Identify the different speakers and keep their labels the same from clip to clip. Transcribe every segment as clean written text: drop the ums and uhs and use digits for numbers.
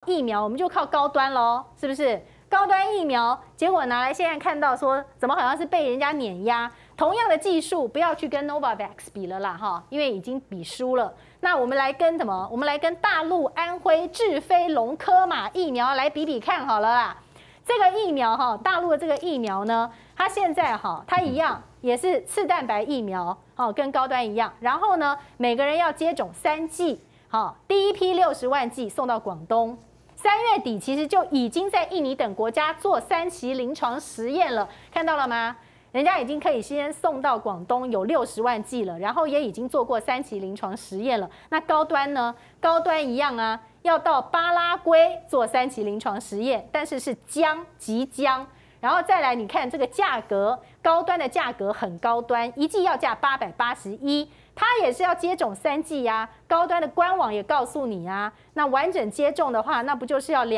Speaker 1: 疫苗，我们就靠高端喽，是不是？高端疫苗，结果拿来现在看到说，怎么好像是被人家碾压？同样的技术，不要去跟 Novavax 比了啦，哈，因为已经比输了。那我们来跟什么？我们来跟大陆安徽智飞龙科马疫苗来比比看好了啦。这个疫苗哈，大陆的这个疫苗呢，它现在哈，它一样也是次蛋白疫苗，哦，跟高端一样。然后呢，每个人要接种3剂，好，第一批60万剂送到广东。3月底其实就已经在印尼等国家做3期临床实验了，看到了吗？人家已经可以先送到广东，有60万剂了，然后也已经做过3期临床实验了。那高端呢？高端一样啊，要到巴拉圭做3期临床实验，但是是即将。然后再来，你看这个价格，高端的价格很高端，一剂要价881，它也是要接种3剂呀。高端的官网也告诉你啊，那完整接种的话，那不就是要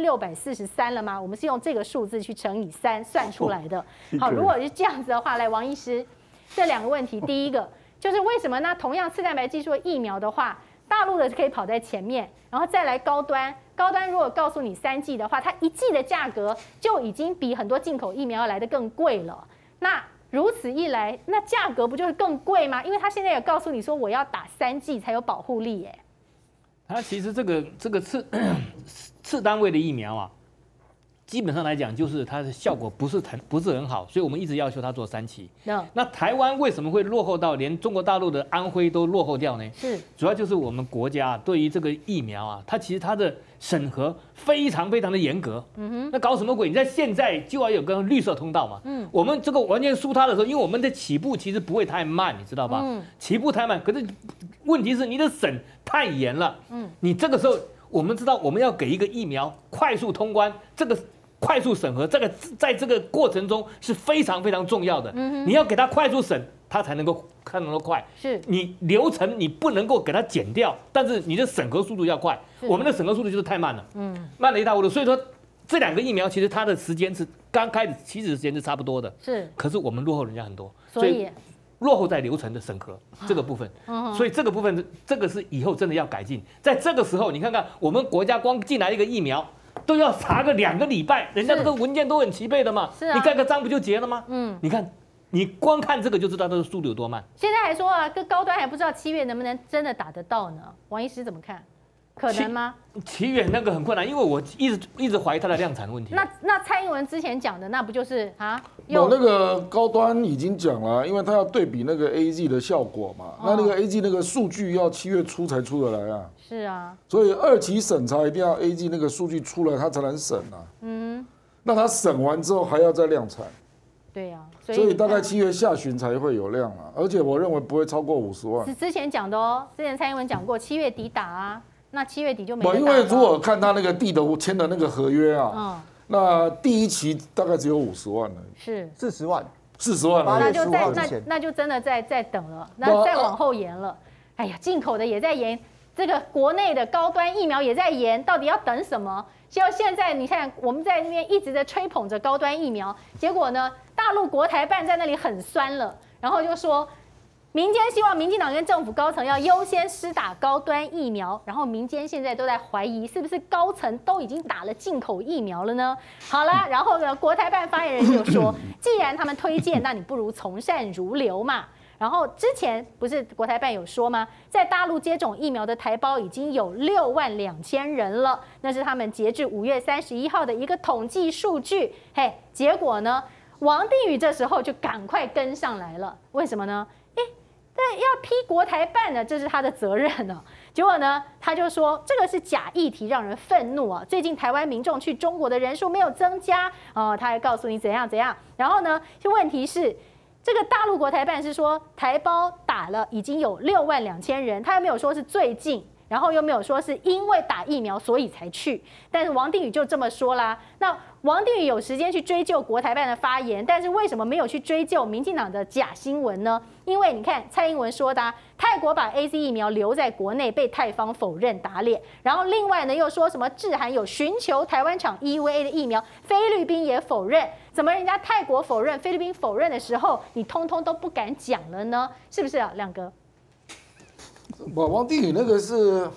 Speaker 1: 2643了吗？我们是用这个数字去乘以3算出来的。好，如果是这样子的话，来王医师，这2个问题，第一个就是为什么呢？同样次蛋白技术的疫苗的话，大陆的可以跑在前面，然后再来高端。高端如果告诉你3剂的话，它1剂的价格就已经比很多进口疫苗要来得更贵了。那如此一来，那价格不就是更贵吗？因为它现在也告诉你说，我要打3剂才有保护力耶。
Speaker 2: 它其实这个次单位的疫苗啊，基本上来讲就是它的效果不是很好，所以我们一直要求它做3期。那台湾为什么会落后到连中国大陆的安徽都落后掉呢？是主要就是我们国家对于这个疫苗啊，它其实它的审核非常的严格。那搞什么鬼？你在现在就要有个绿色通道嘛。我们这个完全输它的时候，因为我们的起步其实不会太慢，你知道吧？起步太慢，可是问题是你的审太严了。你这个时候我们知道我们要给一个疫苗快速通关，这个快速审核，在这个过程中是非常重要的。你要给它快速审，它才能够快。是你流程你不能够给它减掉，但是你的审核速度要快。我们的审核速度就是太慢了，慢了一塌糊涂。所以说这2个疫苗其实它的时间是刚开始起始时间是差不多的，是。可是我们落后人家很多，所以落后在流程的审核这个部分。所以这个部分这个是以后真的要改进。在这个时候，你看看我们国家光进来一个疫苗，都要查个2个礼拜，人家这个文件都很齐备的嘛，你盖个章不就结了吗？你看，你光看这个就知道它的速度有多慢。现在还说啊，个高端还不知道7月能不能真的打得到呢？王医师怎么看？可能吗？7月那个很困难，因为我一直怀疑它的量产问题。那蔡英文之前讲的，那不就是啊？
Speaker 3: 有那个高端已经讲了，因为他要对比那个 AZ 的效果嘛，那个 AZ 那个数据要7月初才出得来啊。是啊，所以2期审查一定要 AZ 那个数据出来，他才能审啊。那他审完之后还要再量产。对呀，所以大概7月下旬才会有量啊，而且我认为不会超过50万。是之前讲的哦，之前蔡英文讲过7月底打啊。那7月底就没得打了。因为如果看他那个地的签的那个合约啊，那第1期大概只有50万了，是40万，40万，那就真的在等了，那再往后延了。哎呀，进口的也在延，这个国内的高端疫苗也在延，到底要等什么？就现在你看我们在那边一直在吹捧着高端疫苗，结果呢，大陆国台办在那里很酸了，然后就说。民间希望民进党跟政府高层要优先施打高端疫苗，然后民间现在都在怀疑是不是高层都已经打了进口疫苗了呢？好了，然后呢，国台办发言人就说，既然他们推荐，那你不如从善如流嘛。然后之前不是国台办有说吗？在大陆接种疫苗的台胞已经有62000人了，那是他们截至5月31号的一个统计数据。嘿，结果呢，王定宇这时候就赶快跟上来了，为什么呢？对，要批国台办呢，这是他的责任呢。结果呢，他就说这个是假议题，让人愤怒啊！最近台湾民众去中国的人数没有增加他还告诉你怎样。然后呢，就问题是这个大陆国台办是说台胞打了已经有62000人，他又没有说是最近。然后又没有说是因为打疫苗所以才去，但是王定宇就这么说啦。那王定宇有时间去追究国台办的发言，但是为什么没有去追究民进党的假新闻呢？因为你看蔡英文说的泰国把 AZ 疫苗留在国内，被泰方否认打脸。然后另外呢又说什么致函有寻求台湾厂 EUA 的疫苗，菲律宾也否认。怎么人家泰国否认，菲律宾否认的时候，你通通都不敢讲了呢？是不是啊，亮哥？王定宇那个是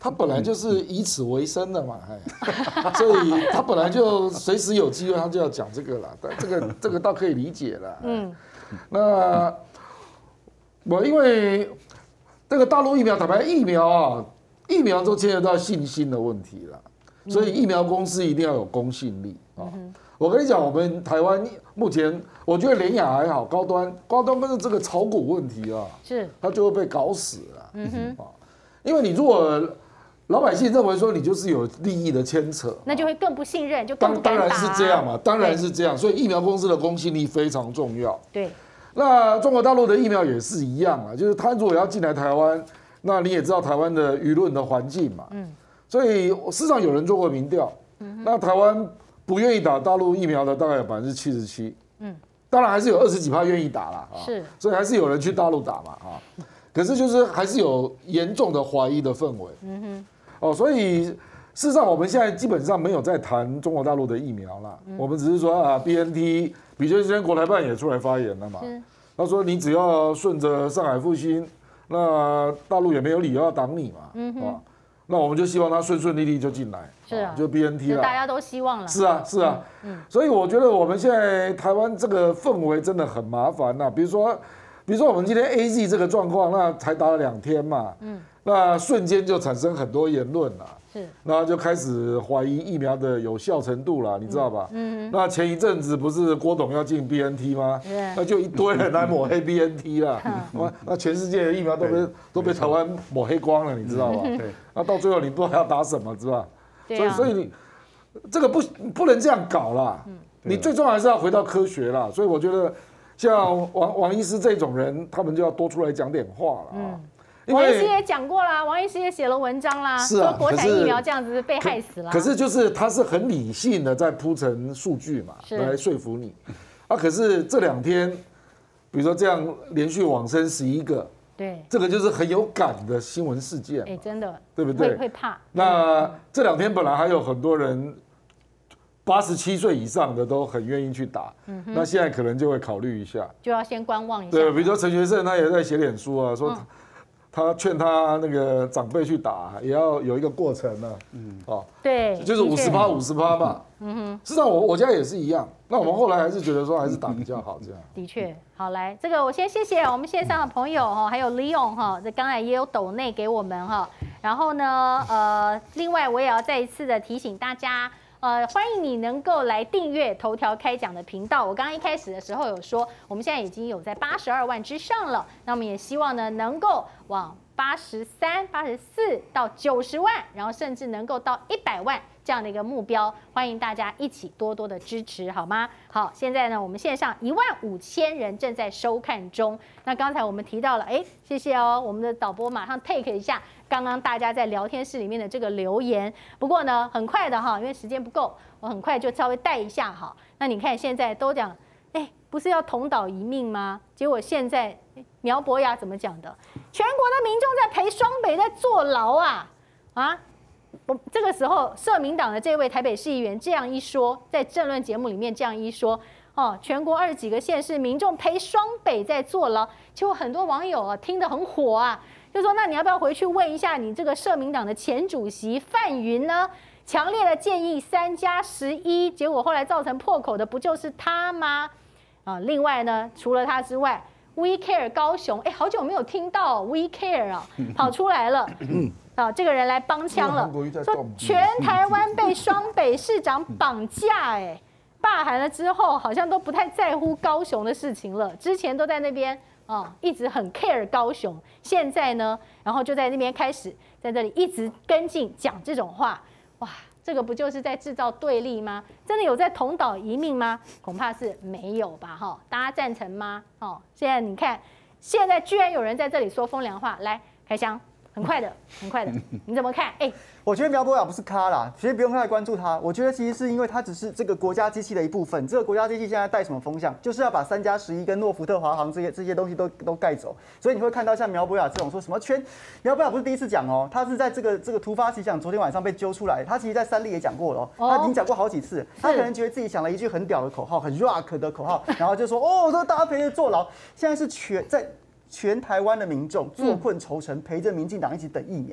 Speaker 3: 他本来就是以此为生的嘛，所以他本来就随时有机会，他就要讲这个了。但这个倒可以理解了。那我因为这个大陆疫苗，坦白疫苗都牵涉到信心的问题了，所以疫苗公司一定要有公信力啊。我跟你讲，我们台湾目前我觉得联亚还好，高端跟着这个炒股问题啊，它就会被搞死了。因为你如果老百姓认为说你就是有利益的牵扯，
Speaker 1: 那就会更不信任，就更不敢打。
Speaker 3: 当然是这样嘛，当然是这样。所以疫苗公司的公信力非常重要。
Speaker 1: 对，
Speaker 3: 那中国大陆的疫苗也是一样啊，就是他如果要进来台湾，那你也知道台湾的舆论的环境嘛。所以事实上有人做过民调，那台湾不愿意打大陆疫苗的大概有77%。当然还是有20几%愿意打啦，是，所以还是有人去大陆打嘛，可是就是还是有严重的怀疑的氛围。所以事实上我们现在基本上没有在谈中国大陆的疫苗啦，我们只是说BNT， 比如今天国台办也出来发言了嘛，他说你只要顺着上海复兴，那大陆也没有理由要挡你嘛，那我们就希望他顺利就进来，就 BNT 了，
Speaker 1: 大家都希望了。
Speaker 3: 是啊，所以我觉得我们现在台湾这个氛围真的很麻烦呐，比如说我们今天 AZ 这个状况，那才打了2天嘛，那瞬间就产生很多言论啦，那就开始怀疑疫苗的有效程度啦，你知道吧？那前一阵子不是郭董要进 BNT 吗？那就一堆人来抹黑 BNT 啦，那全世界的疫苗都被台湾抹黑光了，你知道吧？那到最后你不知道要打什么，知道吧？所以你这个不能这样搞啦，你最重要还是要回到科学啦。所以我觉得像王医师这种人，他们就要多出来讲点话了。
Speaker 1: 王医师也讲过啦，王医师也写了文章啦，说国产疫苗这样子被害死了。
Speaker 3: 可是就是他是很理性的在铺陈数据嘛，来说服你。可是这2天，比如说这样连续往生11个，对，这个就是很有感的新闻事件。
Speaker 1: 真的，
Speaker 3: 对不对？
Speaker 1: 会怕。
Speaker 3: 那这2天本来还有很多人87岁以上的都很愿意去打，那现在可能就会考虑一下，
Speaker 1: 就要先观望一下。
Speaker 3: 对，比如说陈学圣他也在写脸书啊，说他劝他那个长辈去打，也要有一个过程呢。
Speaker 1: 对，
Speaker 3: 就是50%嘛。事实上我家也是一样。那我们后来还是觉得说还是打比较好，这样。
Speaker 1: 的确，好来，这个我先谢谢我们线上的朋友还有 Leon 这刚才也有抖内给我们然后呢，另外我也要再一次的提醒大家。欢迎你能够来订阅头条开讲的频道。我刚刚一开始的时候有说，我们现在已经有在82万之上了。那我们也希望呢，能够往83、84到90万，然后甚至能够到100万这样的一个目标。欢迎大家一起多多的支持，好吗？好，现在呢，我们线上15000人正在收看中。那刚才我们提到了，谢谢我们的导播马上 take 一下刚刚大家在聊天室里面的这个留言。不过呢，很快的因为时间不够，我很快就稍微带一下那你看现在都讲，不是要同岛一命吗？结果现在苗博雅怎么讲的？全国的民众在陪双北在坐牢这个时候，社民党的这位台北市议员这样一说，在政论节目里面这样一说，全国20几个县市民众陪双北在坐牢，结果很多网友听得很火就说那你要不要回去问一下你这个社民党的前主席范云呢？强烈的建议3+11，结果后来造成破口的不就是他吗？另外呢，除了他之外，We Care 高雄，好久没有听到 We Care 跑出来了。这个人来帮腔了，说全台湾被双北市长绑架，罢韩了之后，好像都不太在乎高雄的事情了。之前都在那边一直很 care 高雄，现在呢，然后就在那边开始在这里一直跟进讲这种话，哇，这个不就是在制造对立吗？真的有在同岛一命吗？恐怕是没有吧，大家赞成吗？现在你看，现在居然有人在这里说风凉话，来，开箱。很快的，你怎么看？
Speaker 4: 我觉得苗博雅不是咖啦，其实不用太关注他。我觉得其实是因为他只是这个国家机器的一部分。这个国家机器现在带什么风向？就是要把3+11跟诺福特华航这些东西都盖走。所以你会看到像苗博雅这种说什么苗博雅不是第一次讲他是在这个突发奇想，昨天晚上被揪出来。他其实在3立也讲过了，他已经讲过好几次。他可能觉得自己想了一句很屌的口号，很 rock 的口号，然后就说说大家陪着坐牢。现在是全台湾的民众坐困愁城，陪着民进党一起等疫苗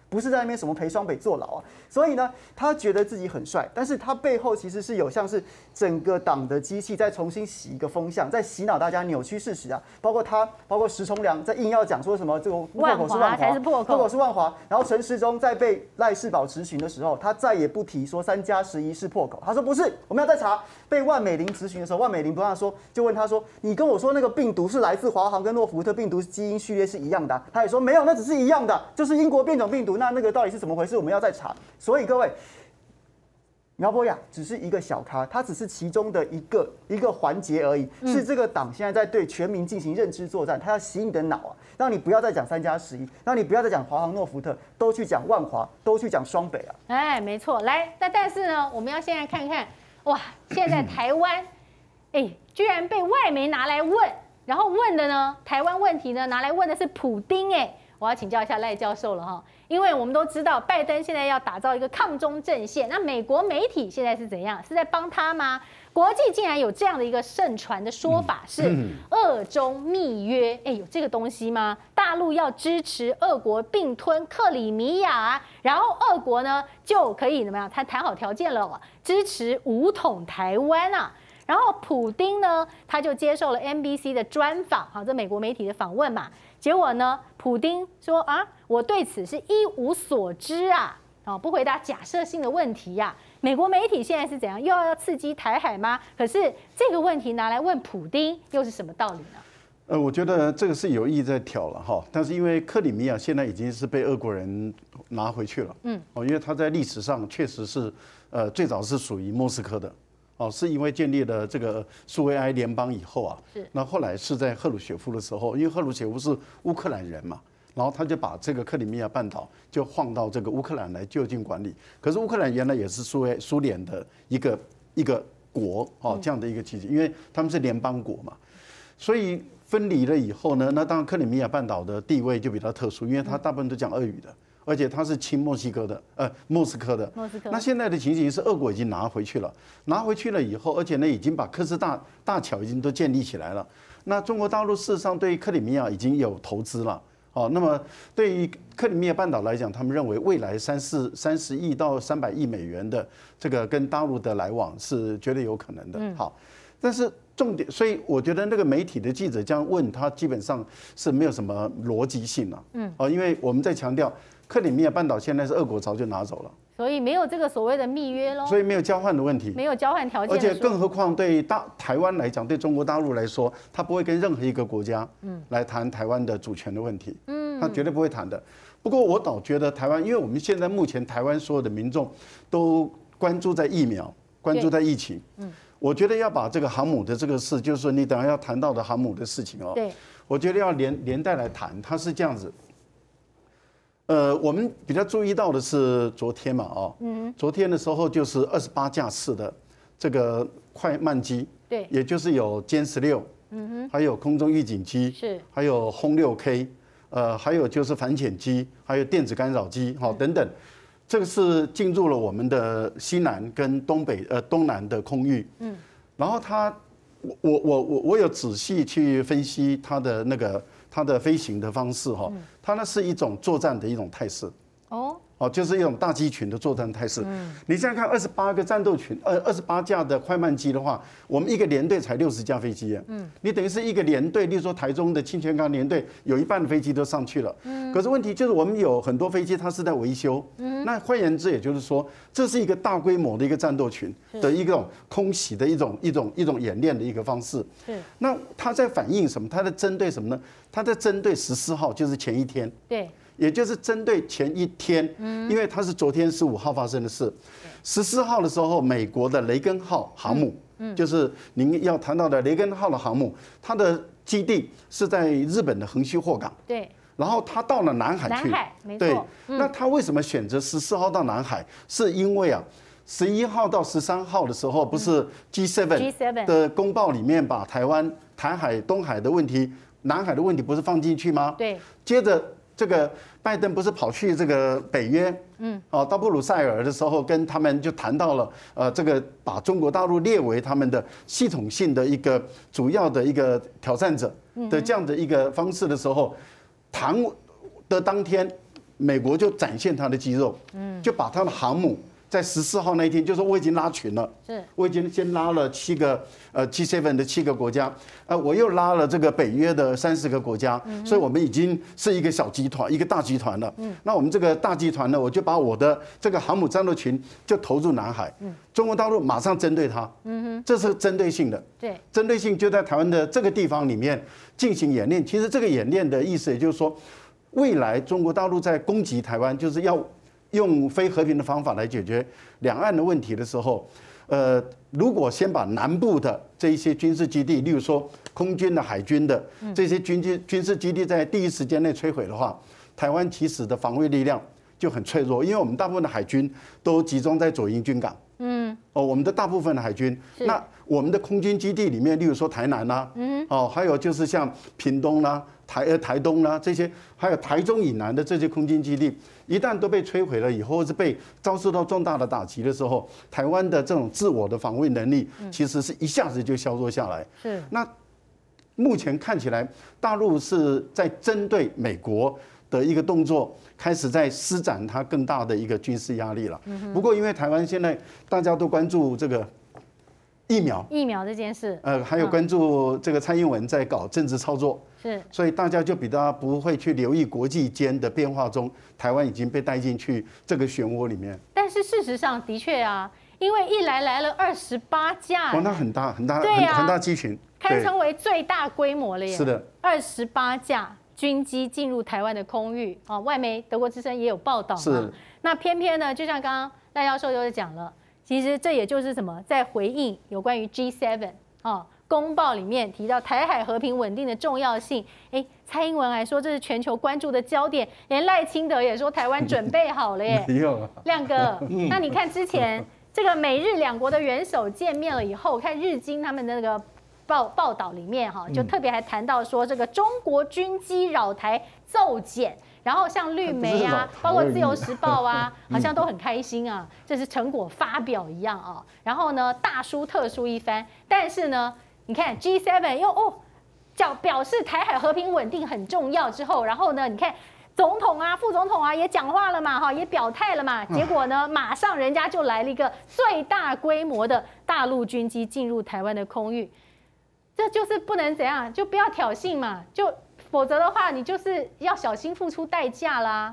Speaker 4: 不是在那边什么陪双北坐牢啊。所以呢，他觉得自己很帅，但是他背后其实是有像是整个党的机器在重新洗一个风向，在洗脑大家扭曲事实啊。包括石崇良在硬要讲说什么这个破口是万华，破口是万华。然后陈时中在被赖世宝质询的时候，他再也不提说3+11是破口，他说不是，我们要再查。被万美玲质询的时候，万美玲不让他说，就问他说：“你跟我说那个病毒是来自华航跟诺福特病毒基因序列是一样的啊？”他也说没有，那只是一样的，就是英国变种病毒。那个到底是怎么回事？我们要再查。所以各位，苗博雅只是一个小咖，他只是其中的一个环节而已。是这个党现在在对全民进行认知作战，他要洗你的脑啊，让你不要再讲3+11，让你不要再讲华航、诺福特，都去讲万华，都去讲双北啊。
Speaker 1: 哎，没错。来，但是呢，我们要现在看看。哇！现在台湾，居然被外媒拿来问，然后问的呢，台湾问题呢，拿来问的是普丁，我要请教一下赖教授了哈，因为我们都知道拜登现在要打造一个抗中阵线，那美国媒体现在是怎样？是在帮他吗？国际竟然有这样的一个盛传的说法，是俄中密约，有这个东西吗？大陆要支持俄国并吞克里米亚，然后俄国呢就可以怎么样？他谈好条件了，支持武统台湾啊。然后普丁呢，他就接受了 NBC 的专访，这美国媒体的访问嘛。结果呢，普丁说啊，我对此是一无所知啊，不回答假设性的问题呀。美国媒体现在是怎样？又要刺激台海吗？可是这个问题拿来问普丁，又是什么道理呢？
Speaker 5: 我觉得这个是有意在挑了哈，但是因为克里米亚现在已经是被俄国人拿回去了，因为他在历史上确实是最早是属于莫斯科的。是因为建立了这个苏维埃联邦以后啊，那后来是在赫鲁雪夫的时候，因为赫鲁雪夫是乌克兰人嘛，然后他就把这个克里米亚半岛就放到这个乌克兰来就近管理。可是乌克兰原来也是苏联的一个国这样的一个体系，因为他们是联邦国嘛，所以分离了以后呢，那当然克里米亚半岛的地位就比较特殊，因为它大部分都讲俄语的。而且它是亲莫斯科的，莫斯科的。那现在的情形是，俄国已经拿回去了，拿回去了以后，而且呢，已经把科斯大桥已经都建立起来了。那中国大陆事实上对克里米亚已经有投资了。那么对于克里米亚半岛来讲，他们认为未来30亿到300亿美元的这个跟大陆的来往是绝对有可能的。好，但是重点，所以我觉得那个媒体的记者这样问他，基本上是没有什么逻辑性了。因为我们在强调。克里米亚半岛现在是俄国早就拿走了，
Speaker 1: 所以没有这个所谓的密约咯，
Speaker 5: 所以没有交换的问题，
Speaker 1: 没有交换条件，
Speaker 5: 而且更何况对台湾来讲，对中国大陆来说，他不会跟任何一个国家来谈台湾的主权的问题，他绝对不会谈的。不过我倒觉得台湾，因为我们现在目前台湾所有的民众都关注在疫苗，关注在疫情，我觉得要把这个航母的这个事，就是说你等下要谈到的航母的事情哦，我觉得要连带来谈，它是这样子。我们比较注意到的是昨天嘛，昨天的时候就是28架次的这个快慢机，
Speaker 1: 对，
Speaker 5: 也就是有歼16，还有空中预警机，
Speaker 1: 是，
Speaker 5: 还有轰6K，还有就是反潜机，还有电子干扰机，等等，这个是进入了我们的西南跟东南的空域，然后我有仔细去分析它的飞行的方式哈，它那是一种作战的一种态势，就是一种大机群的作战态势。你现在看28个战斗群，28架的快慢机的话，我们一个连队才60架飞机，你等于是一个连队，例如说台中的清泉岗连队有一半的飞机都上去了，可是问题就是我们有很多飞机它是在维修，那换言之也就是说，这是一个大规模的一个战斗群的一种空袭的一种演练的一个方式。那它在反映什么？它在针对什么呢？它在针对14号，就是前一天，
Speaker 1: 对，
Speaker 5: 也就是针对前一天，因为它是昨天15号发生的事。14号的时候，美国的雷根号航母，就是您要谈到的雷根号的航母，它的基地是在日本的横须贺港，
Speaker 1: 对，
Speaker 5: 然后它到了南海去，
Speaker 1: 对，
Speaker 5: 那它为什么选择14号到南海？是因为啊。11号到13号的时候，不是 G7 的公报里面把台海、东海的问题、南海的问题不是放进去吗？
Speaker 1: 对。
Speaker 5: 接着这个拜登不是跑去这个北约，到布鲁塞尔的时候，跟他们就谈到了，这个把中国大陆列为他们的系统性的一个主要的一个挑战者的这样的一个方式的时候，谈的当天。 美国就展现它的肌肉，就把它的航母在14号那一天，就说我已经拉群了，我已经先拉了7个G7的7个国家，我又拉了这个北约的30个国家，所以我们已经是一个小集团，一个大集团了。那我们这个大集团呢，我就把我的这个航母战斗群就投入南海，中国大陆马上针对它，这是针对性的，
Speaker 1: 对，
Speaker 5: 针对性就在台湾的这个地方里面进行演练。其实这个演练的意思，也就是说，未来中国大陆在攻击台湾，就是要用非和平的方法来解决两岸的问题的时候，如果先把南部的这一些军事基地，例如说空军的、海军的这些军事基地，在第一时间内摧毁的话，台湾其实的防卫力量就很脆弱，因为我们大部分的海军都集中在左营军港。我们的大部分的海军，那我们的空军基地里面，例如说台南啦，还有就是像屏东啦、台东啦这些，还有台中以南的这些空军基地，一旦都被摧毁了以后，或是被遭受到重大的打击的时候，台湾的这种自我的防卫能力，其实是一下子就削弱下来。
Speaker 1: 是。
Speaker 5: 那目前看起来，大陆是在针对美国的一个动作，开始在施展它更大的一个军事压力了。不过，因为台湾现在大家都关注这个疫苗
Speaker 1: 这件事，
Speaker 5: 还有关注这个蔡英文在搞政治操作，
Speaker 1: 是，
Speaker 5: 所以大家就比较不会去留意国际间的变化中，台湾已经被带进去这个漩涡里面。
Speaker 1: 但是事实上，的确啊，因为一来了28架，
Speaker 5: 那很大很大机群，
Speaker 1: 堪称为最大规模了耶。
Speaker 5: 是的
Speaker 1: ，28架军机进入台湾的空域啊，外媒德国之声也有报道嘛。那偏偏呢，就像刚刚赖教授又讲了，其实这也就是什么，在回应有关于 G7 啊公报里面提到台海和平稳定的重要性。蔡英文还说这是全球关注的焦点，连赖清德也说台湾准备好了耶。亮哥，那你看之前这个美日两国的元首见面了以后，看日经他们的那个报道里面哈，就特别还谈到说这个中国军机扰台骤减，然后像绿媒啊，包括自由时报啊，好像都很开心啊，这是成果发表一样啊。然后呢，大书特书一番，但是呢，你看 G7 又表示台海和平稳定很重要之后，然后呢，你看总统啊、副总统啊也讲话了嘛，也表态了嘛，结果呢，马上人家就来了一个最大规模的大陆军机进入台湾的空域。这就是不能怎样，就不要挑衅嘛，否则的话，你就是要小心付出代价啦。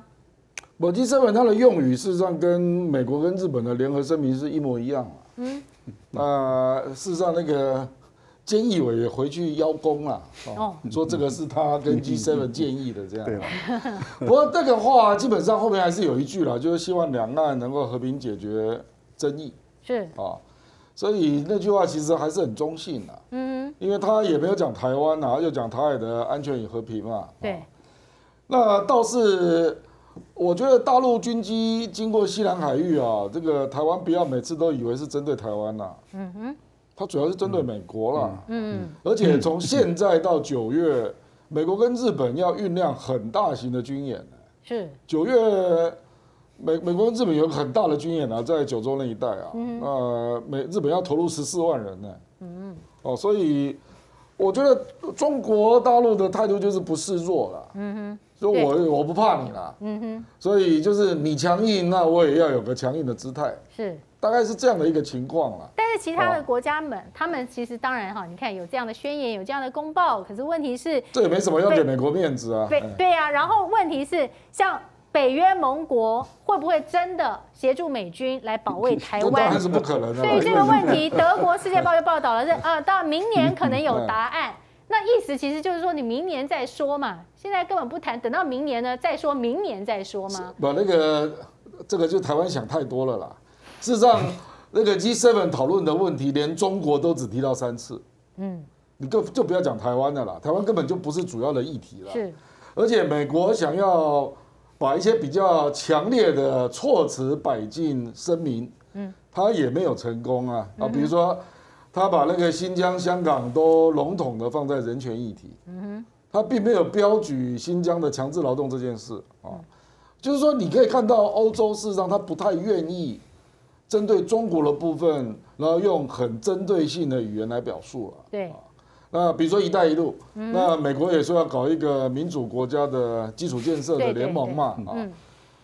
Speaker 3: G7它的用语事实上跟美国跟日本的联合声明是一模一样事实上那个菅义伟也回去邀功了，说这个是他跟 G7 建议的这样。不过这个话基本上后面还是有一句啦，就是希望两岸能够和平解决争议。
Speaker 1: 是
Speaker 3: 所以那句话其实还是很中性的，因为他也没有讲台湾啊，又讲台海的安全与和平嘛。
Speaker 1: 对，
Speaker 3: 那倒是我觉得大陆军机经过西南海域啊，这个台湾不要每次都以为是针对台湾啦，它主要是针对美国啦，而且从现在到9月，美国跟日本要酝酿很大型的军演，
Speaker 1: 是
Speaker 3: 9月。美国跟日本有很大的军演啊，在九州那一带啊，日本要投入14万人呢，所以我觉得中国大陆的态度就是不示弱了，所以我不怕你啦，所以就是你强硬，那我也要有个强硬的姿态，
Speaker 1: 是
Speaker 3: 大概是这样的一个情况啦。
Speaker 1: 但是其他的国家们，他们其实当然你看有这样的宣言，有这样的公报，可是问题是
Speaker 3: 这也没什么要给美国面子啊，
Speaker 1: 对啊，然后问题是像。北约盟国会不会真的协助美军来保卫台湾？
Speaker 3: 当然是不可能的。
Speaker 1: 所以这个问题，德国《世界报》又报道了，到明年可能有答案。那意思其实就是说，你明年再说嘛，现在根本不谈，等到明年呢再说，明年再说吗？
Speaker 3: 这个就台湾想太多了啦。事实上，那个 G7 讨论的问题，连中国都只提到3次。你就不要讲台湾的啦，台湾根本就不是主要的议题了。
Speaker 1: 是，
Speaker 3: 而且美国想要把一些比较强烈的措辞摆进声明，他也没有成功啊。比如说，他把那个新疆、香港都笼统的放在人权议题，他并没有标举新疆的强制劳动这件事啊。就是说，你可以看到欧洲事实上他不太愿意针对中国的部分，然后用很针对性的语言来表述了。
Speaker 1: 对。
Speaker 3: 那比如说“一带一路”，那美国也说要搞一个民主国家的基础建设的联盟嘛，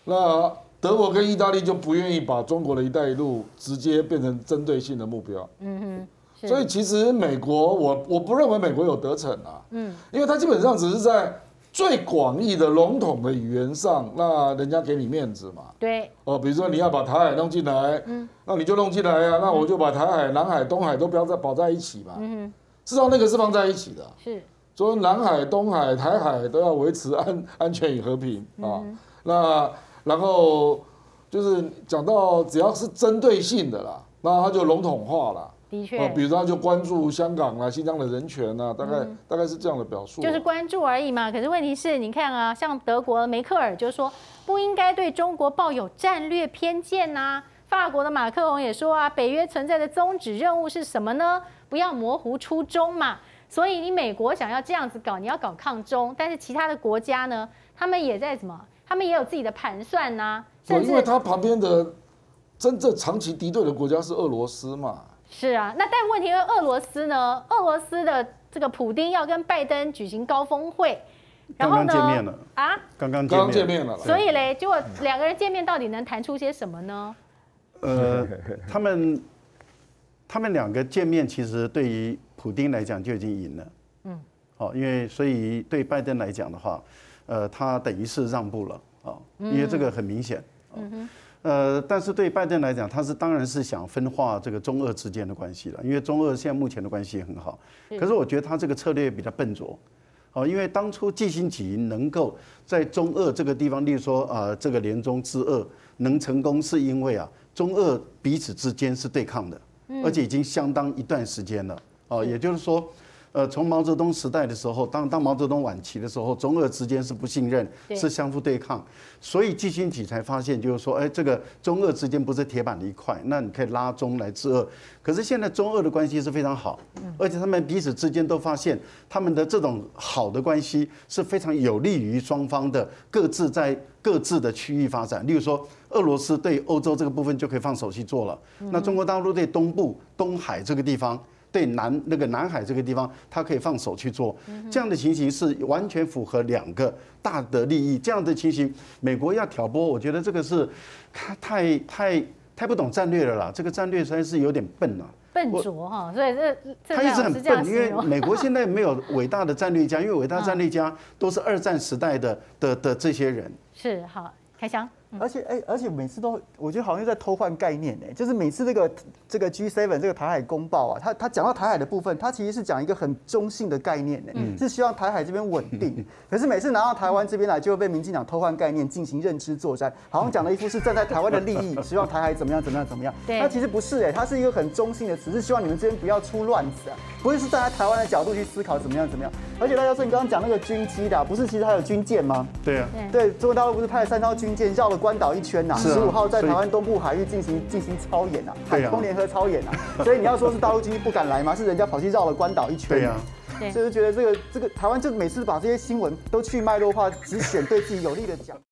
Speaker 3: 那德国跟意大利就不愿意把中国的一带一路直接变成针对性的目标。所以其实美国，我不认为美国有得逞啊。因为他基本上只是在最广义的笼统的语言上，那人家给你面子嘛。
Speaker 1: 对。
Speaker 3: 比如说你要把台海弄进来，那你就弄进来啊，那我就把台海、南海、东海都不要再保在一起嘛。事实上那个是放在一起的。是。所以南海、东海、台海都要维持安全与和平啊。那然后就是讲到只要是针对性的啦，那它就笼统化了。
Speaker 1: 的确，
Speaker 3: 比如说他就关注香港啊、新疆的人权啊，大概是这样的表述。
Speaker 1: 就是关注而已嘛。可是问题是，你看啊，像德国梅克尔就说不应该对中国抱有战略偏见呐。法国的马克龙也说啊，北约存在的宗旨任务是什么呢？不要模糊初衷嘛。所以你美国想要这样子搞，你要搞抗中，但是其他的国家呢，他们也在什么？他们也有自己的盘算呐。甚至
Speaker 3: 因为他旁边的真正长期敌对的国家是俄罗斯嘛。
Speaker 1: 是啊，那但问题是俄罗斯呢？俄罗斯的这个普丁要跟拜登举行高峰会，
Speaker 5: 然后呢？刚刚见面了啊？刚刚见面了。
Speaker 1: 所以嘞，结果两个人见面到底能谈出些什么呢？
Speaker 5: 他们两个见面，其实对于普丁来讲就已经赢了。因为所以对拜登来讲的话，他等于是让步了因为这个很明显。但是对拜登来讲，他当然是想分化这个中俄之间的关系了，因为中俄现在目前的关系也很好。可是我觉得他这个策略比较笨拙，因为当初季辛吉能够在中俄这个地方，例如说这个联中之俄能成功，是因为中俄彼此之间是对抗的，而且已经相当一段时间了。也就是说。从毛泽东时代的时候，当毛泽东晚期的时候，中俄之间是不信任，是相互对抗，所以季辛吉才发现，就是说，这个中俄之间不是铁板的一块，那你可以拉中来制俄。可是现在中俄的关系是非常好，而且他们彼此之间都发现，他们的这种好的关系是非常有利于双方的各自在各自的区域发展。例如说，俄罗斯对欧洲这个部分就可以放手去做了，那中国大陆对东部、东海这个地方。对南海这个地方，他可以放手去做，这样的情形是完全符合两个大的利益。这样的情形，美国要挑拨，我觉得这个是太不懂战略了啦。这个战略实在是有点笨了，
Speaker 1: 笨拙哈。所以
Speaker 5: 他一直很笨，因为美国现在没有伟大的战略家，因为伟大战略家都是二战时代的这些人。
Speaker 1: 是好，开箱。
Speaker 4: 而且每次都，我觉得好像在偷换概念就是每次这个 G7 这个台海公报他讲到台海的部分，他其实是讲一个很中性的概念是希望台海这边稳定。可是每次拿到台湾这边来，就会被民进党偷换概念进行认知作战，好像讲的一副是站在台湾的利益，希望台海怎么样。那其实不是它是一个很中性的词，是希望你们这边不要出乱子不会是站在台湾的角度去思考怎么样。而且大家说你刚刚讲那个军机的，不是其实还有军舰吗？
Speaker 5: 对啊，
Speaker 4: 对，中国大陆不是派了3艘军舰绕了关岛一圈15号在台湾东部海域进行操演海空联合操演所以你要说是大陆军不敢来吗？是人家跑去绕了关岛一圈。
Speaker 5: 对啊，
Speaker 4: 所以就觉得这个台湾就每次把这些新闻都去脉络化，只选对自己有利的讲。